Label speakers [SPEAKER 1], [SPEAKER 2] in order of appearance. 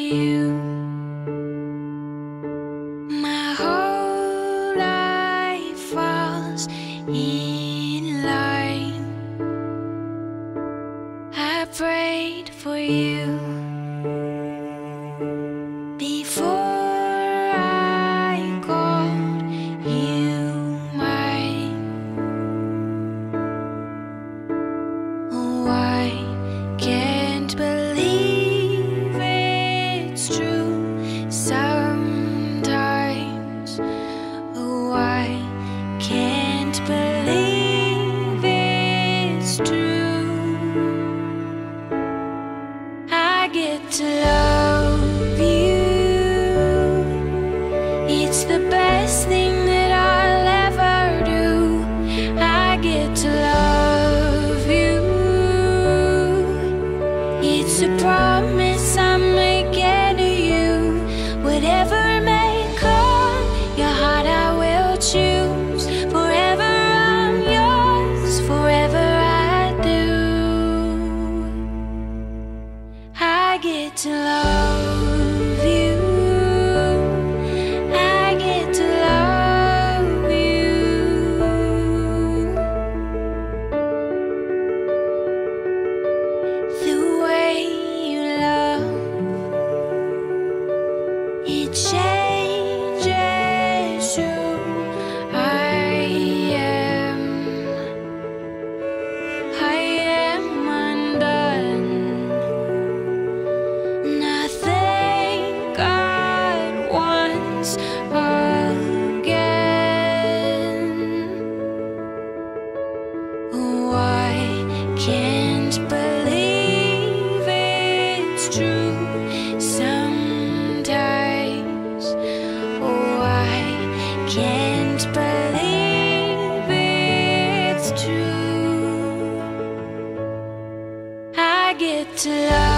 [SPEAKER 1] you. My whole life falls in line. I prayed for you before I called you mine. Oh, I can't believe it's true sometimes. Oh, I can't believe it's true. I get to love you. It's the best thing that I'll ever do. I get to love you. It's a promise I'm making to you. Whatever may come, your heart I will choose. Forever I'm yours, forever I do. I get to love you. I get to love you. The way you love, it changes who I am. I am undone. Nothing God wants again. Oh, I can't believe it's true sometimes. Oh, I can't believe it's true. I get to love